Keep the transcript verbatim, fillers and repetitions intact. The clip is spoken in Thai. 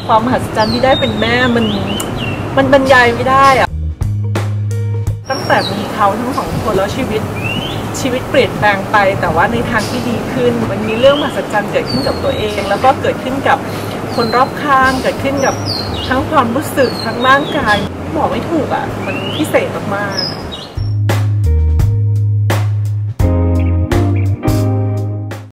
ความมหัศจรรย์ที่ได้เป็นแม่มันมันบรรยายไม่ได้อะตั้งแต่มีเขาทั้งสองคนแล้วชีวิตชีวิตเปลี่ยนแปลงไปแต่ว่าในทางที่ดีขึ้นมันมีเรื่องมหัศจรรย์เกิดขึ้นกับตัวเองแล้วก็เกิดขึ้นกับคนรอบข้างเกิดขึ้นกับทั้งความรู้สึกทั้งร่างกายบอกไม่ถูกอ่ะมันพิเศษมากๆ